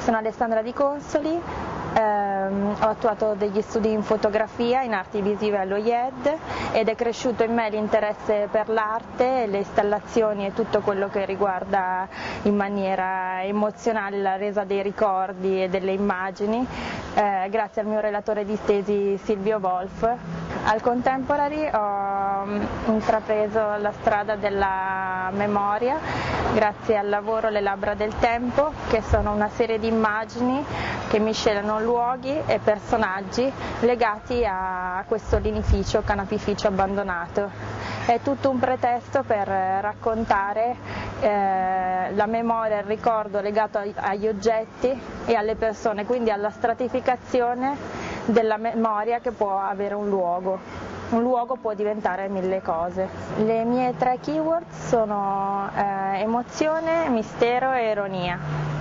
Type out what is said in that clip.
Sono Alessandra Di Consoli, ho attuato degli studi in fotografia, in arti visive allo IED ed è cresciuto in me l'interesse per l'arte, le installazioni e tutto quello che riguarda in maniera emozionale la resa dei ricordi e delle immagini, grazie al mio relatore di tesi Silvio Wolf. Al Contemporary ho intrapreso la strada della memoria grazie al lavoro Le Labbra del Tempo, che sono una serie di immagini che miscelano luoghi e personaggi legati a questo linificio, canapificio abbandonato. È tutto un pretesto per raccontare la memoria e il ricordo legato agli oggetti e alle persone, quindi alla stratificazione della memoria che può avere un luogo. Un luogo può diventare mille cose. Le mie tre keyword sono emozione, mistero e ironia.